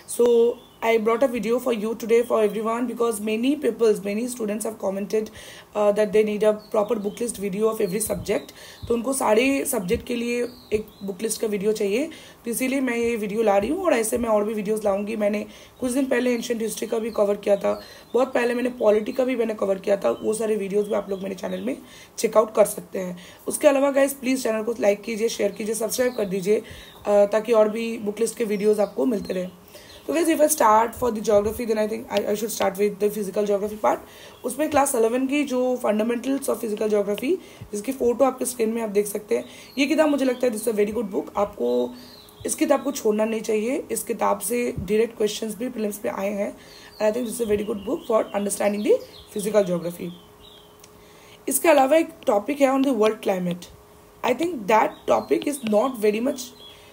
So I brought a video for you today for everyone because many students have commented that they need a proper book list video of every subject. तो उनको सारे subject के लिए एक book list का video चाहिए, तो इसीलिए मैं ये वीडियो ला रही हूँ। और ऐसे मैं और भी वीडियोस लाऊंगी। मैंने कुछ दिन पहले एंशिएंट हिस्ट्री का भी कवर किया था, बहुत पहले मैंने पॉलिटी का भी मैंने कवर किया था। वो सारे वीडियोस भी आप लोग मेरे चैनल में चेकआउट कर सकते हैं। उसके अलावा गाइस प्लीज़ चैनल को लाइक कीजिए, शेयर कीजिए, सब्सक्राइब कर दीजिए ताकि और भी बुक लिस्ट के वीडियोज़ आपको मिलते रहे। तो guys, if I start for the geography, then I think I should start with the physical geography part. उसमें क्लास 11 की जो फंडामेंटल्स ऑफ फिजिकल ज्योग्राफी, जिसकी फोटो आपके स्क्रीन में आप देख सकते हैं, ये किताब मुझे लगता है this a very good book. आपको इस किताब को छोड़ना नहीं चाहिए। इस किताब से डायरेक्ट क्वेश्चंस भी प्रीलिम्स पे आए हैं। I think this a very good book for understanding the physical geography. इसके अलावा एक टॉपिक है on the world climate. I think that topic is not very much,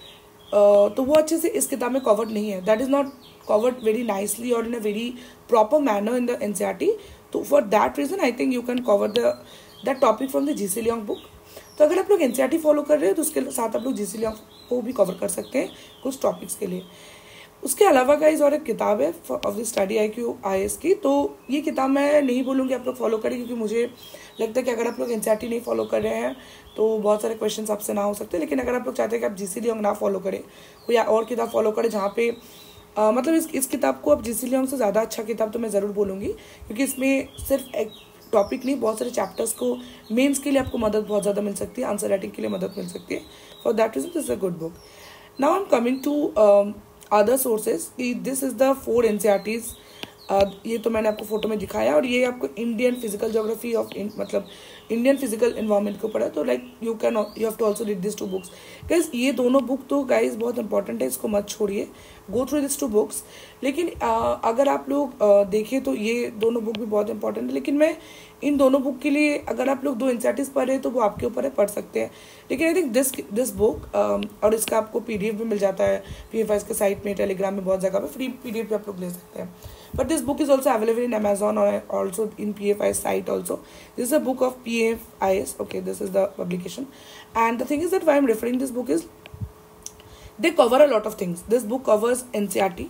तो वो अच्छे से इस किताब में कवर्ड नहीं है। That is not covered very nicely और in a very proper manner in the NCERT. तो for that reason I think you can cover that topic from the G C Leong book. तो अगर आप लोग एनसीईआरटी फॉलो कर रहे हैं तो उसके साथ आप लोग जीसी लियोंग को भी कवर कर सकते हैं कुछ टॉपिक्स के लिए। उसके अलावा गाइस और एक किताब है of the study IQ IAS की। तो ये किताब मैं नहीं बोलूँगी आप लोग फॉलो करें, क्योंकि मुझे लगता है कि अगर आप लोग एनसीईआरटी नहीं फॉलो कर रहे हैं तो बहुत सारे क्वेश्चंस आपसे ना हो सकते। लेकिन अगर आप लोग चाहते हैं कि आप जीसी लियोंग ना फॉलो करें, कोई और किताब फॉलो करें जहाँ पे मतलब इस किताब को आप जीसी लियोंग से ज़्यादा अच्छा किताब तो मैं ज़रूर बोलूँगी, क्योंकि इसमें सिर्फ एक टॉपिक नहीं, बहुत सारे चैप्टर्स को मेंस के लिए आपको मदद बहुत ज़्यादा मिल सकती है, आंसर राइटिंग के लिए मदद मिल सकती है। For that reason this is a good book. Now I am coming to other sources. This is the 4 NCERTs। ये तो मैंने आपको फोटो में दिखाया, और ये आपको इंडियन फिजिकल ज्योग्राफी ऑफ मतलब इंडियन फिजिकल इन्वायरमेंट के ऊपर है। तो like you have to also read this 2 books guys. ये दोनों बुक तो गाइज बहुत इंपॉर्टेंट है, इसको मत छोड़िए, गो थ्रू दिस 2 बुक्स। लेकिन अगर आप लोग देखें तो ये दोनों बुक भी बहुत इंपॉर्टेंट है। लेकिन मैं इन दोनों बुक के लिए, अगर आप लोग 2 NCERTs पढ़ रहे हैं तो वो आपके ऊपर है, पढ़ सकते हैं। लेकिन आई थिंक दिस बुक, और इसका आपको PDF भी मिल जाता है PFIs के साइट में, टेलीग्राम में, बहुत जगह पे फ्री PDF भी आप लोग ले सकते हैं। But this book is also available in Amazon or also in PFI's site also. This is a book of PFIs. Okay, this is the publication. And the thing is that why I'm referring this book is they cover a lot of things. This book covers NCERT,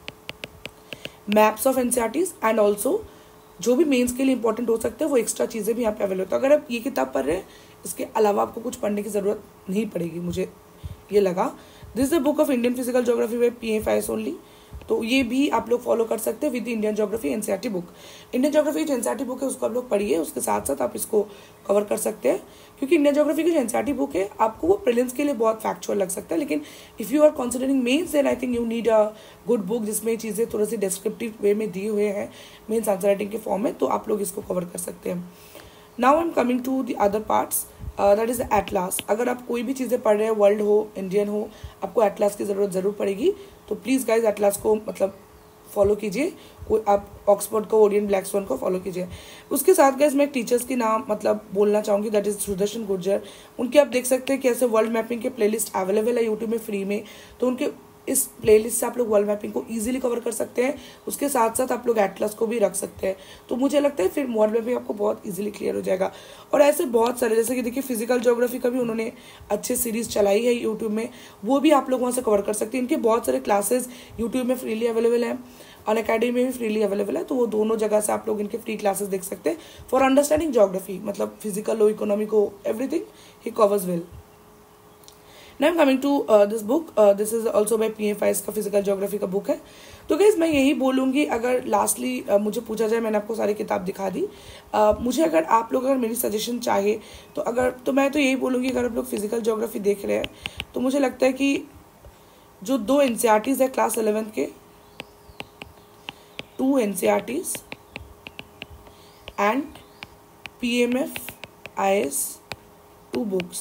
maps of NCERTs, and also जो भी mains के लिए important हो सकते हैं वो extra चीज़ें भी यहाँ पे अवेलेबल। तो अगर आप ये किताब पढ़ रहे हैं, इसके अलावा आपको कुछ पढ़ने की ज़रूरत नहीं पड़ेगी, मुझे ये लगा। This is the book of Indian physical geography by PFIs only. तो ये भी आप लोग फॉलो कर सकते हैं with Indian geography NCERT book. Indian geography जो NCERT बुक है उसको आप लोग पढ़िए, उसके साथ साथ आप इसको कवर कर सकते हैं, क्योंकि इंडियन ज्योग्राफी की जो NCERT बुक है आपको वो प्रीलिम्स के लिए बहुत फैक्चुअल लग सकता है। लेकिन if you are considering mains, then I think you need a good book जिसमें चीज़ें थोड़ी सी डिस्क्रिप्टिव वे में दिए हुए हैं मेंस आंसर राइटिंग के फॉर्म में, तो आप लोग इसको कवर कर सकते हैं। Now I am coming to the other parts, that is atlas. अगर आप कोई भी चीज़ें पढ़ रहे हैं, वर्ल्ड हो, इंडियन हो, आपको एटलास की ज़रूरत ज़रूर पड़ेगी। तो प्लीज़ गाइज एटलास को मतलब फॉलो कीजिए। कोई आप ऑक्सफोर्ड को, ओरियन ब्लैक स्वन को फॉलो कीजिए। उसके साथ गाइज मैं एक टीचर्स की नाम मतलब बोलना चाहूँगी, दैट इज़ सुदर्शन गुर्जर। उनके आप देख सकते हैं कि ऐसे वर्ल्ड मैपिंग के प्लेलिस्ट अवेलेबल है यूट्यूब में फ्री में। तो उनके इस प्लेलिस्ट से आप लोग वर्ल्ड मैपिंग को इजीली कवर कर सकते हैं। उसके साथ साथ आप लोग एटलस को भी रख सकते हैं। तो मुझे लगता है फिर वर्ल्ड मैपिंग आपको बहुत इजीली क्लियर हो जाएगा। और ऐसे बहुत सारे, जैसे कि देखिए फिजिकल ज्योग्राफी का भी उन्होंने अच्छे सीरीज चलाई है यूट्यूब में, वो भी आप लोग वहाँ से कवर कर सकते हैं। इनके बहुत सारे क्लासेस यूट्यूब में फ्रीली अवेलेबल हैं, अनअकैडमी में भी फ्रीली अवेलेबल है। तो वो दोनों जगह से आप लोग इनके फ्री क्लासेस देख सकते हैं फॉर अंडरस्टैंडिंग ज्योग्राफी, मतलब फिजिकल हो, इकोनॉमिक हो, एवरीथिंग ही covers well. Now I'm coming to this book. This is also by PFIs का फिजिकल ज्योग्राफी का बुक है। तो गाइज मैं यही बोलूँगी, अगर लास्टली मुझे पूछा जाए, मैंने आपको सारी किताब दिखा दी, मुझे अगर आप लोग अगर मेरी सजेशन चाहे तो मैं तो यही बोलूँगी, अगर आप लोग फिजिकल ज्योग्राफी देख रहे हैं तो मुझे लगता है कि जो 2 NCERTs है क्लास 11 के, 2 NCERTs and PMF IS 2 books,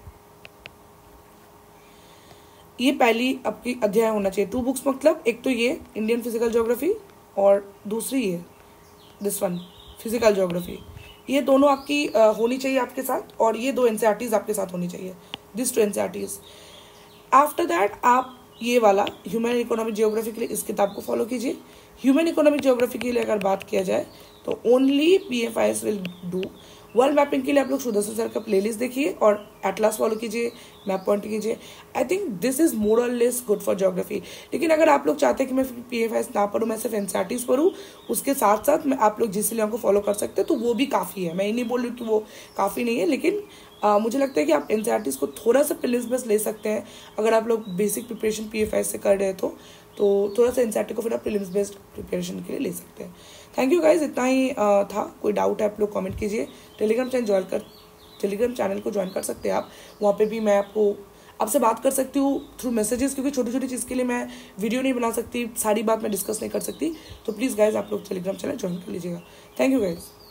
ये पहली आपकी अध्याय होना चाहिए। 2 बुक्स मतलब एक तो ये इंडियन फिजिकल ज्योग्राफी और दूसरी ये दिस वन फिजिकल ज्योग्राफी। ये दोनों आपकी होनी चाहिए आपके साथ, और ये 2 NCERTs आपके साथ होनी चाहिए, दिस 2 NCERTs। आफ्टर दैट आप ये वाला ह्यूमन इकोनॉमिक ज्योग्राफी के लिए इस किताब को फॉलो कीजिए। ह्यूमन इकोनॉमिक ज्योग्राफी के लिए अगर बात किया जाए तो only PFIs will do. World mapping के लिए आप लोग सुदर्शन सर का प्लेलिस्ट देखिए और एटलास फॉलो कीजिए, मैप पॉइंट कीजिए। I think this is more और लेस गुड फॉर ज्योग्राफी। लेकिन अगर आप लोग चाहते हैं कि मैं PFIs ना पढ़ूँ, मैं सिर्फ एनसीईआरटीज पढ़ूँ, उसके साथ साथ मैं आप लोग GC लियोन को फॉलो कर सकते हैं, तो वो भी काफ़ी है। मैं ये नहीं बोल रही हूँ कि वो काफ़ी नहीं है, लेकिन मुझे लगता है कि आप एनसीईआरटीज को थोड़ा सा प्रीलिम्स बेस ले सकते हैं। अगर आप लोग बेसिक प्रिपरेशन PFIs से कर रहे हैं तो थोड़ा सा एनसीईआरटी को फिर आप प्रीलिम्स बेस्ड प्रिपरेशन के लिए ले सकते हैं। थैंक यू गाइज, इतना ही था। कोई डाउट है आप लोग कमेंट कीजिए। टेलीग्राम चैनल को ज्वाइन कर सकते हैं आप। वहाँ पे भी मैं आपसे बात कर सकती हूँ थ्रू मैसेजेस, क्योंकि छोटी छोटी चीज़ के लिए मैं वीडियो नहीं बना सकती, सारी बात मैं डिस्कस नहीं कर सकती। तो प्लीज़ गाइज आप लोग टेलीग्राम चैनल ज्वाइन कर लीजिएगा। Thank you guys.